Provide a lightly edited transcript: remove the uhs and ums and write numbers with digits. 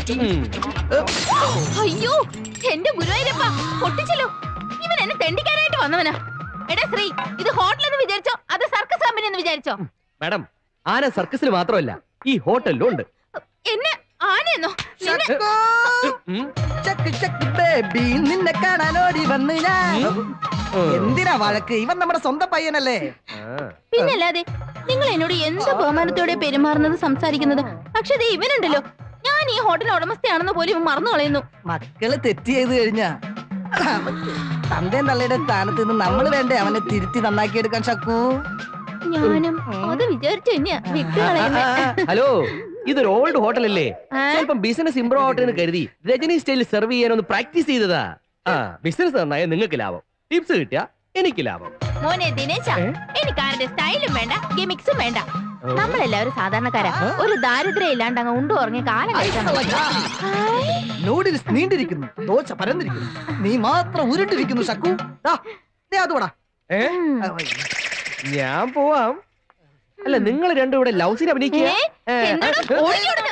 അയ്യോ എന്റെ ഗുരുവായൂരപ്പ പൊട്ടിച്ചല്ലോ. ഇവൻ എന്നെ തെണ്ടിക്കാനായിട്ട് വന്നവനാ. എടാ ശ്രീ, ഇത് ഹോട്ടൽ എന്ന് വിചാരിച്ചോ അത് സർക്കസ് കമ്പനി എന്ന് വിചാരിച്ചോ? മാഡം, ആന സർക്കസിൽ മാത്രമല്ല ഈ ഹോട്ടലിലും ഉണ്ട്. എന്നെ ആനയെന്നോ? നിന്നെ കാണാനോടി വന്ന് ഞാൻ. എന്തിനാ വഴക്ക്? ഇവൻ നമ്മുടെ സ്വന്തം പയ്യനല്ലേ. പിന്നല്ലാതെ നിങ്ങൾ എന്നോട് എന്ത് ബഹുമാനത്തോടെ പെരുമാറുന്നത് സംസാരിക്കുന്നത്. പക്ഷെ ഇത് ഇവനുണ്ടല്ലോ, ഞാൻ ഈ ഹോട്ടൽ ഉടമസ്ഥയാണെന്ന് പോലും ഇവൻ മറന്നു കളയുന്നു. മക്കള് തെറ്റ് ചെയ്ത് കഴിഞ്ഞാ തന്തേം തള്ളയുടെ സ്ഥാനത്ത് നിന്ന് നമ്മൾ വേണ്ടേ അവനെ തിരുത്തി നന്നാക്കി എടുക്കാൻ ഷക്കു? ഞാനും അത് വിചാരിച്ചു തന്നെയാ വിട്ടു കളയുന്നത്. ഹലോ, ഇതൊരു ഓൾഡ് ഹോട്ടലല്ലേ? ചിലപ്പം ബിസിനസ് ഇംപ്രൂവ് ആവട്ടെ എന്ന് കരുതി രജനി സ്റ്റൈലിൽ സെർവ് ചെയ്യാനൊന്ന് പ്രാക്ടീസ് ചെയ്തതാ. ബിസിനസ് നന്നായ നിങ്ങൾക്ക് ലാഭം, ടിപ്സ് കിട്ടിയ എനിക്ക് ലാഭം. മോനെ ദിനേശ, എനിക്ക് ആരുടെ സ്റ്റൈലും വേണ്ട ഗിമിക്സും വേണ്ട. നമ്മളെല്ലാവരും സാധാരണക്കാരാ. ഒരു ദാരിദ്ര്യം ഇല്ലാണ്ട് അങ്ങ് ഉണ്ടു ഉറങ്ങി കാലം കഴിക്കണം. നൂഡിൽസ് നീണ്ടിരിക്കുന്നു, ദോശ പരന്നിരിക്കുന്നു, നീ മാത്രം ഉരുണ്ടിരിക്കുന്നു ഷക്കു. അതോടാ ഞാൻ പോവാം. അല്ല, നിങ്ങൾ രണ്ടും ഇവിടെ ലവ് സീൻ അഭിനയിക്കുക.